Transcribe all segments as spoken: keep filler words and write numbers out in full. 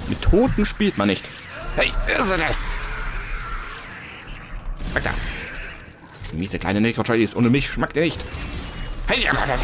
Mit Toten spielt man nicht. Hey, ist er denn? Weg da. Miese kleine Necro-Tradies. Ohne mich schmeckt ihr nicht. Hey, ja, ja, ja.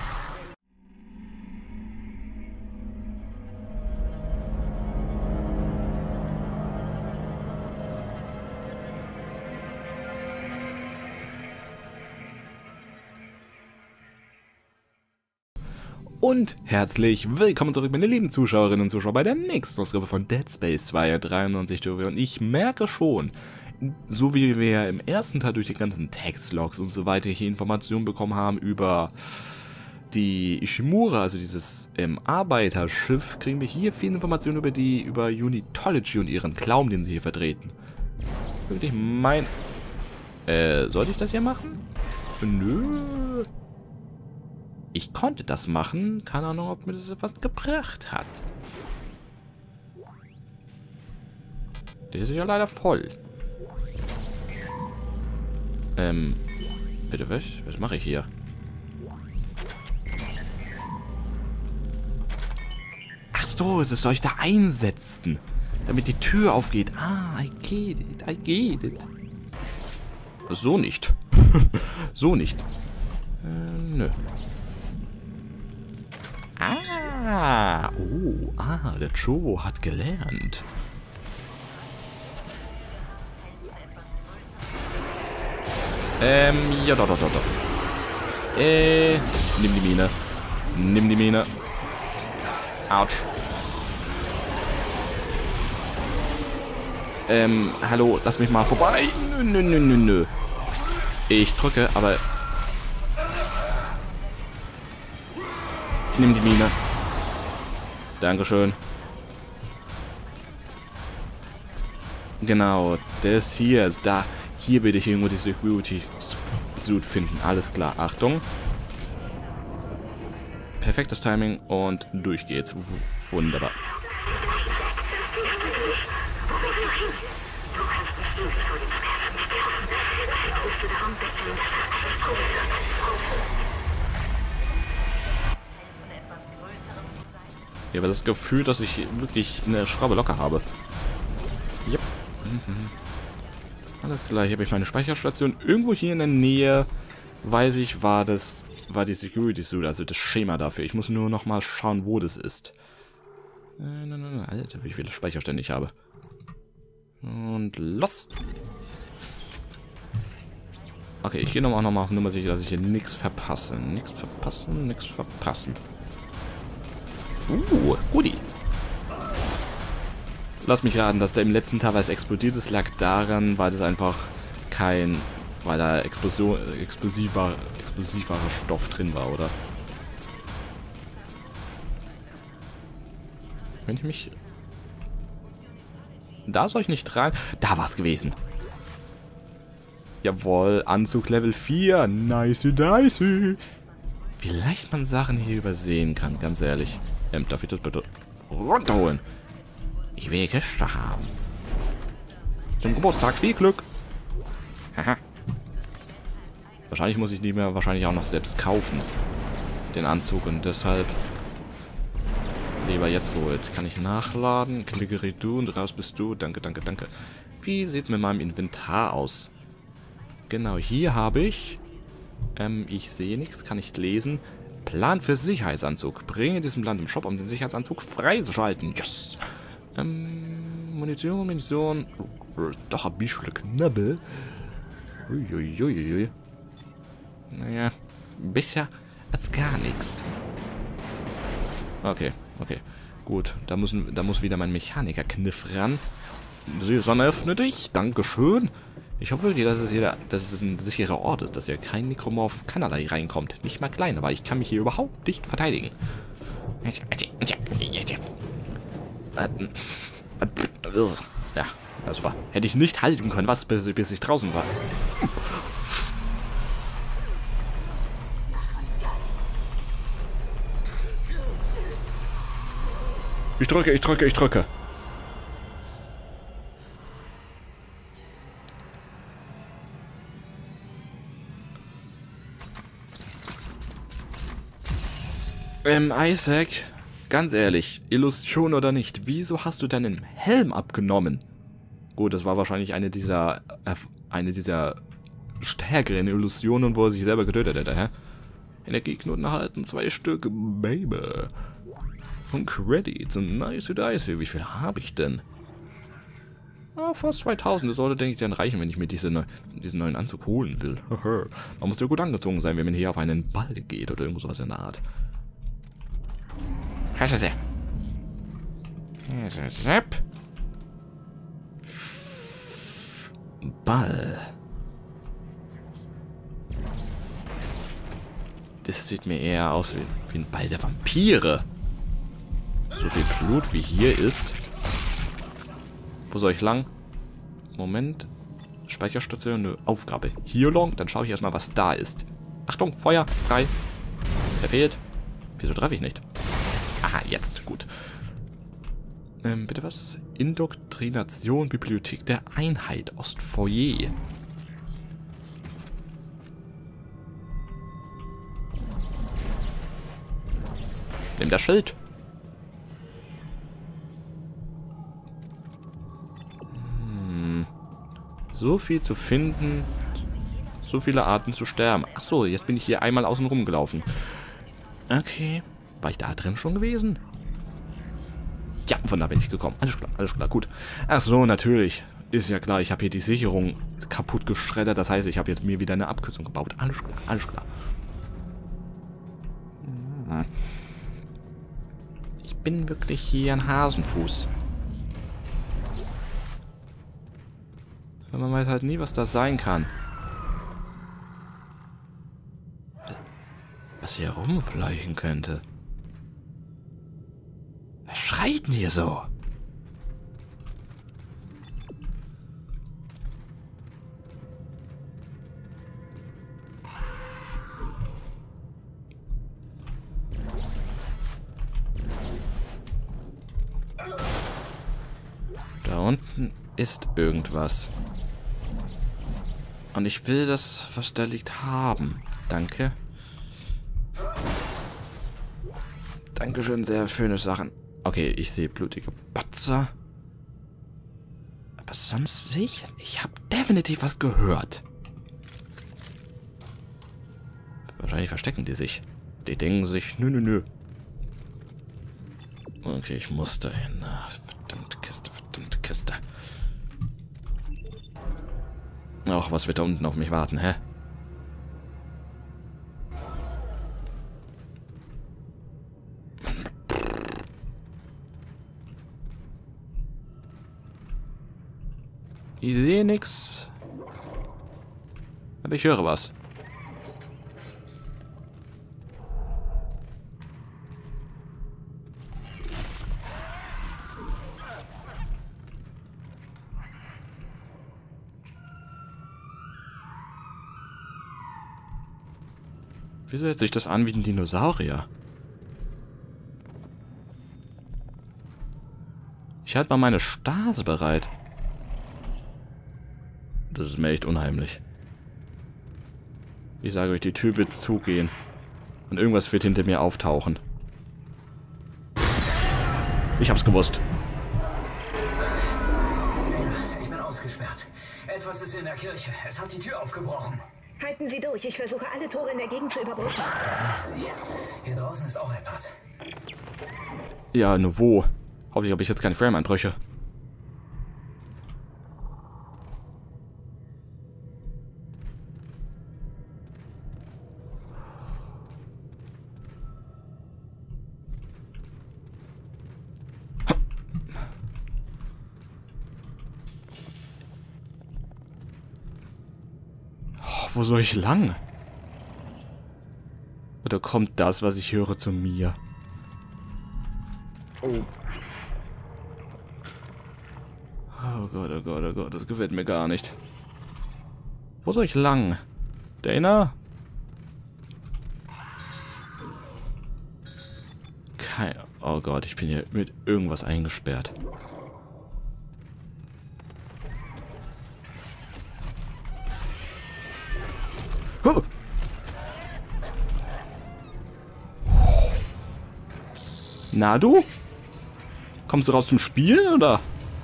Und herzlich willkommen zurück, meine lieben Zuschauerinnen und Zuschauer, bei der nächsten Ausgabe von Dead Space zwei dreiundneunzig. Und ich merke schon, so wie wir ja im ersten Teil durch die ganzen Textlogs und so weiter hier Informationen bekommen haben über die Ishimura, also dieses ähm, Arbeiterschiff, kriegen wir hier viele Informationen über die, über Unitology und ihren Glauben, den sie hier vertreten. Wirklich mein... Äh, sollte ich das hier machen? Nö... Ich konnte das machen, keine Ahnung, ob mir das etwas gebracht hat. Das ist ja leider voll. Ähm, bitte was? Was mache ich hier? Ach so, das soll ich da einsetzen, damit die Tür aufgeht. Ah, I get it, I get it. So nicht. So nicht. Äh, nö. Ah, oh, ah, der Chobo hat gelernt. Ähm, ja, doch, doch, doch, doch. Äh, nimm die Mine. Nimm die Mine. Autsch. Ähm, hallo, lass mich mal vorbei. Nö, nö, nö, nö, nö. Ich drücke, aber... Nimm die Mine. Dankeschön. Genau, das hier ist da. Hier will ich irgendwo die Security Suit finden. Alles klar, Achtung. Perfektes Timing und durch geht's. Wunderbar. Ich habe das Gefühl, dass ich wirklich eine Schraube locker habe. Yep. Mhm. Alles klar, hier habe ich meine Speicherstation. Irgendwo hier in der Nähe, weiß ich, war das, war die Security Suit, also das Schema dafür. Ich muss nur noch mal schauen, wo das ist. Alter, wie viele Speicherstände ich habe. Und los! Okay, ich gehe nochmal noch mal auf Nummer sicher, dass ich hier nichts verpasse. Nichts verpassen, nichts verpassen. Uh, Goodie. Lass mich raten, dass der im letzten Teil, weil es explodiert ist, lag daran, weil das einfach kein, weil da Explosion, explosiver, explosiverer Stoff drin war, oder? Wenn ich mich... Da soll ich nicht rein... Da war es gewesen. Jawohl, Anzug Level vier. Nice, nice. Wie leicht man Sachen hier übersehen kann, ganz ehrlich. Ähm, darf ich das bitte runterholen? Ich will Gäste haben. Zum Geburtstag viel Glück. Haha. Wahrscheinlich muss ich die mir wahrscheinlich auch noch selbst kaufen. Den Anzug und deshalb lieber jetzt geholt. Kann ich nachladen? Klicke du und raus bist du. Danke, danke, danke. Wie sieht es mit meinem Inventar aus? Genau, hier habe ich... Ähm, ich sehe nichts, kann nicht lesen. Plan für Sicherheitsanzug. Bringe diesen Plan im Shop, um den Sicherheitsanzug freizuschalten. Yes! Ähm, Munition, Munition. Doch ein bisschen Knabbel. Uiuiuiui. Naja, besser als gar nichts. Okay, okay. Gut, da, müssen, da muss wieder mein Mechanikerkniff ran. Die Sonne öffne dich. Dankeschön. Ich hoffe wirklich, dass es, hier, dass es ein sicherer Ort ist, dass hier kein Nekromorph keinerlei reinkommt. Nicht mal klein, aber ich kann mich hier überhaupt nicht verteidigen. Ja, super. Hätte ich nicht halten können, was, bis, bis ich draußen war. Ich drücke, ich drücke, ich drücke. Ähm, Isaac, Ganz ehrlich, Illusion oder nicht, wieso hast du deinen Helm abgenommen? Gut, das war wahrscheinlich eine dieser, äh, eine dieser stärkeren Illusionen, wo er sich selber getötet hätte, hä? Energieknoten erhalten, zwei Stück, Baby. Und Credits, und nice dice. Wie viel habe ich denn? Ah, fast zweitausend. Das sollte, denke ich, dann reichen, wenn ich mir diese neu, diesen neuen Anzug holen will. Man muss ja gut angezogen sein, wenn man hier auf einen Ball geht oder irgendwas in der Art. Ball. Das sieht mir eher aus wie, wie ein Ball der Vampire. So viel Blut wie hier ist. Wo soll ich lang? Moment. Speicherstation, eine Aufgabe. Hier lang, dann schaue ich erstmal, was da ist. Achtung, Feuer, frei. Verfehlt. Wieso treffe ich nicht? Aha, jetzt, gut. Ähm, bitte was? Indoktrination, Bibliothek der Einheit, Ostfoyer. Nimm das Schild. Hm. So viel zu finden. So viele Arten zu sterben. Ach so, jetzt bin ich hier einmal außen rum gelaufen. Okay. War ich da drin schon gewesen? Ja, von da bin ich gekommen. Alles klar, alles klar, gut. Ach so, natürlich. Ist ja klar, ich habe hier die Sicherung kaputt geschreddert. Das heißt, ich habe jetzt mir wieder eine Abkürzung gebaut. Alles klar, alles klar. Ich bin wirklich hier ein Hasenfuß. Man weiß halt nie, was das sein kann. Was hier rumfleichen könnte. Wer schreit denn hier so? Da unten ist irgendwas. Und ich will das, was da liegt, haben. Danke. Dankeschön, sehr schöne Sachen. Okay, ich sehe blutige Batzer. Aber sonst sehe ich... Ich habe definitiv was gehört. Wahrscheinlich verstecken die sich. Die denken sich, nö, nö, nö. Okay, ich muss dahin. Verdammte Kiste, verdammte Kiste. Ach, was wird da unten auf mich warten, hä? Ich sehe nix. Aber ich höre was. Wieso hört sich das an wie ein Dinosaurier? Ich halte mal meine Stase bereit. Das ist mir echt unheimlich. Ich sage euch, die Tür wird zugehen. Und irgendwas wird hinter mir auftauchen. Ich hab's gewusst. Ich bin ausgesperrt. Etwas ist in der Kirche. Es hat die Tür aufgebrochen. Halten Sie durch. Ich versuche, alle Tore in der Gegend zu überbrücken. Hier draußen ist auch etwas. Ja, nur wo? Hoffentlich habe ich jetzt keine Frame-Einbrüche. Wo soll ich lang? Oder kommt das, was ich höre, zu mir? Oh. Oh Gott, oh Gott, oh Gott, das gefällt mir gar nicht. Wo soll ich lang? Dana? Kein... Oh Gott, ich bin hier mit irgendwas eingesperrt. Na du? Kommst du raus zum Spielen, oder?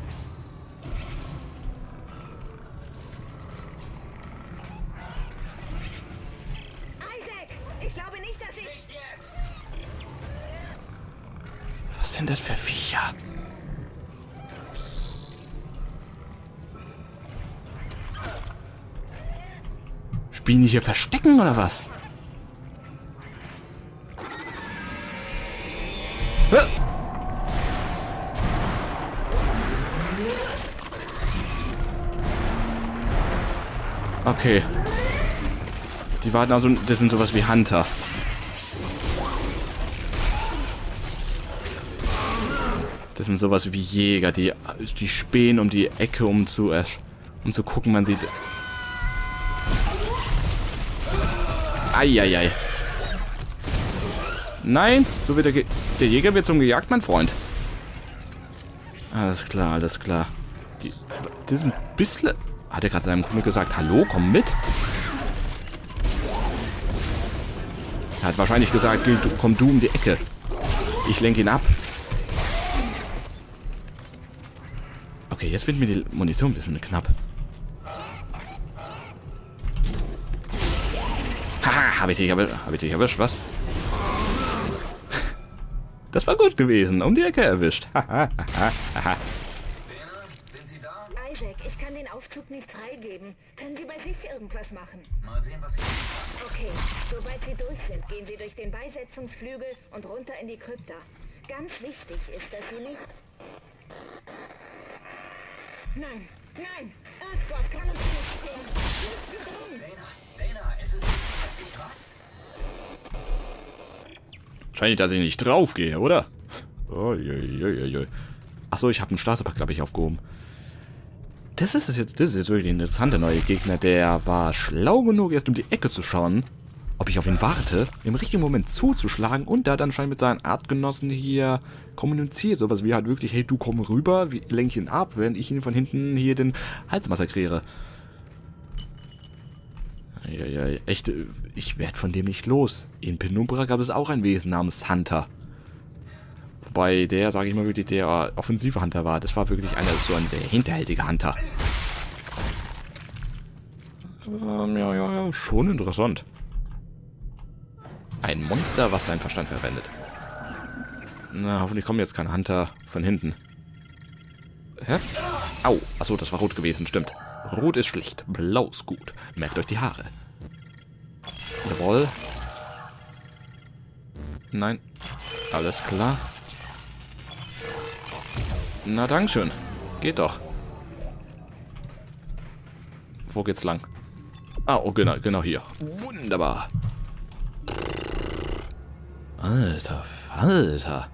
Isaac, ich glaube nicht, dass ich... Nicht jetzt! Was sind das für Viecher? Spielen die hier verstecken, oder was? Hä? Okay. Die warten also, das sind sowas wie Hunter. Das sind sowas wie Jäger, die, die spähen um die Ecke, um zu, um zu gucken, man sieht. Eieiei. Nein, so wird der, Ge der Jäger wird zum gejagt, mein Freund. Alles klar, alles klar. Die, die sind ein bisschen... Hat er gerade seinem Kumpel gesagt, hallo, komm mit? Er hat wahrscheinlich gesagt, komm du um die Ecke. Ich lenke ihn ab. Okay, jetzt wird mir die Munition ein bisschen knapp. Haha, habe ich dich erwischt? Habe ich dich erwischt, was? Das war gut gewesen. Um die Ecke erwischt. Haha, haha, haha. Sind Sie da? Isaac, ich kann den Aufzug nicht freigeben. Können Sie bei sich irgendwas machen? Mal sehen, was Sie... Okay, sobald Sie durch sind, gehen Sie durch den Beisetzungsflügel und runter in die Krypta. Ganz wichtig ist, dass Sie nicht... Nein, nein! Ach Gott, kann uns nicht sehen! Dana, Dana, ist es nicht, dass ich was? Wahrscheinlich, dass ich nicht draufgehe, oder? Achso, ich habe einen Starterpack, glaube ich, aufgehoben. Das ist es jetzt, das ist jetzt wirklich ein interessanter neue Gegner. Der war schlau genug, erst um die Ecke zu schauen, ob ich auf ihn warte, im richtigen Moment zuzuschlagen und da dann scheinbar mit seinen Artgenossen hier kommuniziert. Sowas wie halt wirklich, hey, du komm rüber, wir lenken ihn ab, während ich ihn von hinten hier den Hals massakriere. Ja, ja, echt, ich werde von dem nicht los. In Penumbra gab es auch ein Wesen namens Hunter. Wobei der, sage ich mal wirklich, der offensive Hunter war. Das war wirklich einer, so ein sehr hinterhältiger Hunter. Ähm, ja, ja, ja, schon interessant. Ein Monster, was seinen Verstand verwendet. Na, hoffentlich kommen jetzt keine Hunter von hinten. Hä? Au, achso, das war rot gewesen, stimmt. Rot ist schlecht, blau ist gut. Merkt euch die Haare. Jawohl. Nein. Alles klar. Na, dankeschön. Geht doch. Wo geht's lang? Ah, oh, genau, genau hier. Wunderbar. Alter Falter.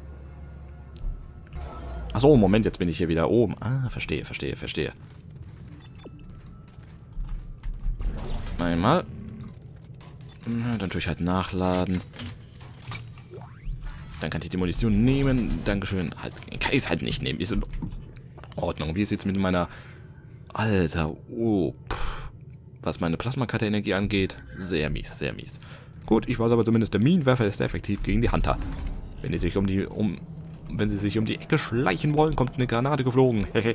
Achso, Moment, jetzt bin ich hier wieder oben. Ah, verstehe, verstehe, verstehe. Einmal. Dann tue ich halt nachladen. Dann kann ich die Munition nehmen. Dankeschön. Halt, kann ich es halt nicht nehmen. Ist in Ordnung. Wie sieht es mit meiner... Alter, oh, pff. Was meine Plasmakarte-Energie angeht, sehr mies, sehr mies. Gut, ich weiß aber zumindest, der Minenwerfer ist effektiv gegen die Hunter. Wenn die sich um die... um wenn sie sich um die Ecke schleichen wollen, kommt eine Granate geflogen. Hehe.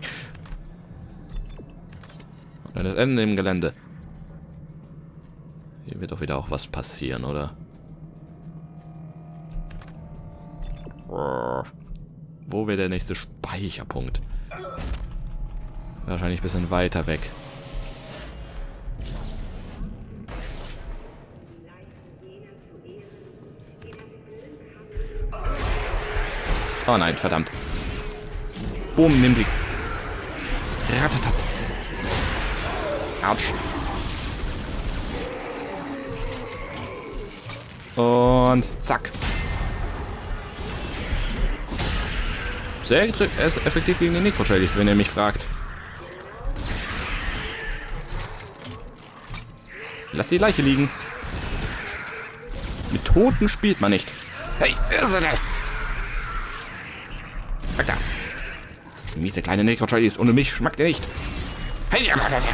Und dann das Ende im Gelände. Hier wird doch wieder auch was passieren, oder? Wo wäre der nächste Speicherpunkt? Wahrscheinlich ein bisschen weiter weg. Oh nein, verdammt. Boom, nimm die. Ratatat. Autsch. Und zack. Sehr effektiv gegen den Necro-Tradies, wenn ihr mich fragt. Lass die Leiche liegen. Mit Toten spielt man nicht. Hey, ist er da? Weg da. Miese kleine Necro-Tradies, ohne mich schmeckt ihr nicht. Hey,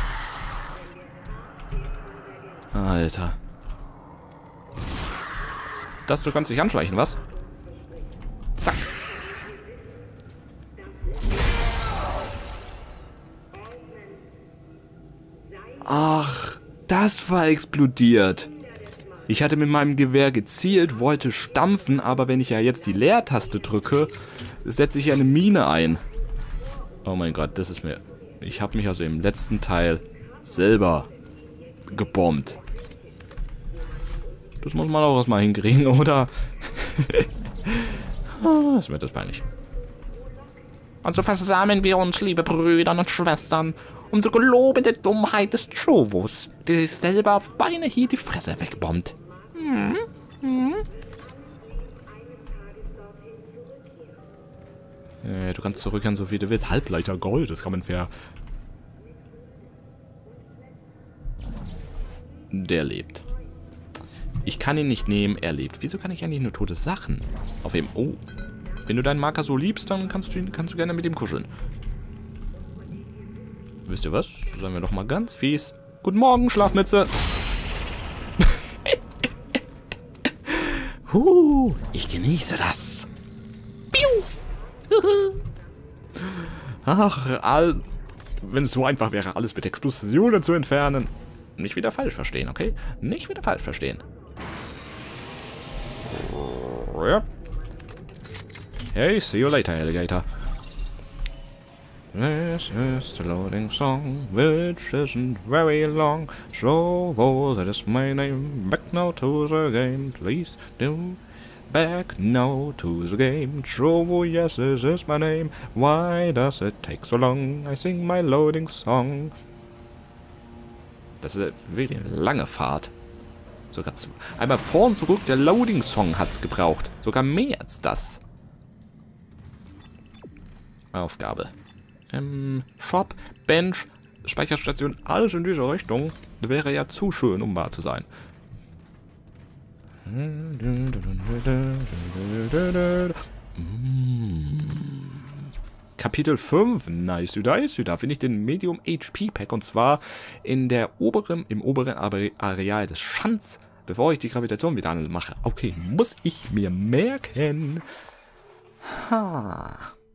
Alter. Das, du kannst dich anschleichen, was? Zack. Ach, das war explodiert. Ich hatte mit meinem Gewehr gezielt, wollte stampfen, aber wenn ich ja jetzt die Leertaste drücke, setze ich eine Mine ein. Oh mein Gott, das ist mir... Ich habe mich also im letzten Teil selber gebombt. Das muss man auch erstmal hinkriegen, oder? Oh, ist mir das peinlich. Also versammeln wir uns, liebe Brüder und Schwestern, um zu geloben der Dummheit des Chuvos, der sich selber auf Beine hier die Fresse wegbombt. Hm? Hm? Äh, du kannst zurückkehren, so viel du willst. Halbleiter Gold, das kann man fair. Der lebt. Ich kann ihn nicht nehmen, er lebt. Wieso kann ich eigentlich nur tote Sachen aufheben? Oh. Wenn du deinen Marker so liebst, dann kannst du, ihn, kannst du gerne mit ihm kuscheln. Wisst ihr was? Sagen wir doch mal ganz fies. Guten Morgen, Schlafmütze. huh, ich genieße das. Ach, all, wenn es so einfach wäre, alles mit Explosionen zu entfernen. Nicht wieder falsch verstehen, okay? Nicht wieder falsch verstehen. Ja. Hey, see you later, Alligator. This is the loading song, which isn't very long. So, oh, that is my name. Back now to the game, please do. Back now to the game. Trovo, yes, this is my name. Why does it take so long? I sing my loading song. Das ist wirklich eine lange Fahrt. Sogar zu, einmal vor und zurück, der Loading Song hat's gebraucht. Sogar mehr als das. Aufgabe. Ähm, Shop, Bench, Speicherstation, alles in dieser Richtung. Das wäre ja zu schön, um wahr zu sein. Kapitel fünf, nice, nice, da finde ich den Medium H P Pack und zwar in der oberen, im oberen Areal des Schands, bevor ich die Gravitation wieder anmache. Okay, muss ich mir merken. Ha.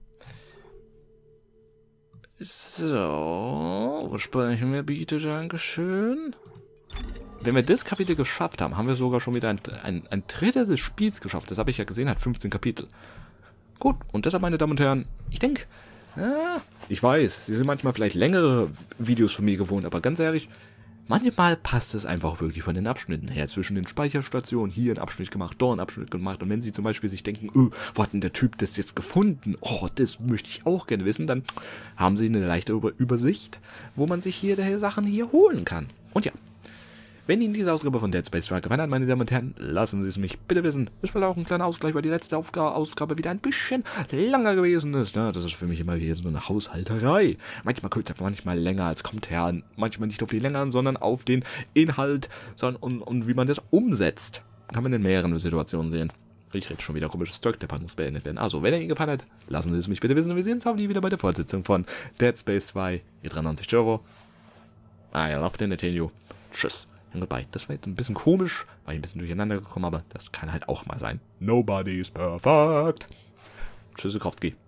So, wo sprechen wir bitte, dankeschön. Wenn wir das Kapitel geschafft haben, haben wir sogar schon wieder ein, ein, ein Drittel des Spiels geschafft. Das habe ich ja gesehen, hat fünfzehn Kapitel. Gut, und deshalb, meine Damen und Herren, ich denke, ja, ich weiß, Sie sind manchmal vielleicht längere Videos von mir gewohnt, aber ganz ehrlich, manchmal passt es einfach wirklich von den Abschnitten her. Zwischen den Speicherstationen, hier einen Abschnitt gemacht, dort einen Abschnitt gemacht. Und wenn Sie zum Beispiel sich denken, oh, wo hat denn der Typ das jetzt gefunden? Oh, das möchte ich auch gerne wissen. Dann haben Sie eine leichte Übersicht, wo man sich hier die Sachen hier holen kann. Und ja, wenn Ihnen diese Ausgabe von Dead Space zwei gefallen hat, meine Damen und Herren, lassen Sie es mich bitte wissen. Ist vielleicht auch ein kleiner Ausgleich, weil die letzte Aufga Ausgabe wieder ein bisschen länger gewesen ist. Ne? Das ist für mich immer wieder so eine Haushalterei. Manchmal kürzer, manchmal länger, als kommt her. Manchmal nicht auf die Länge an, sondern auf den Inhalt sondern, und, und wie man das umsetzt. Kann man in mehreren Situationen sehen. Ich rede schon wieder komisches Zeug, der Part muss beendet werden. Also, wenn er Ihnen gefallen hat, lassen Sie es mich bitte wissen. Und wir sehen uns hoffentlich wieder bei der Fortsetzung von Dead Space zwei. Hier dreiundneunzig Euro. I love the Nintendo. Tschüss. Goodbye. Das war jetzt ein bisschen komisch, war ich ein bisschen durcheinander gekommen, aber das kann halt auch mal sein. Nobody is perfect. Tschüss, Kraftgeh.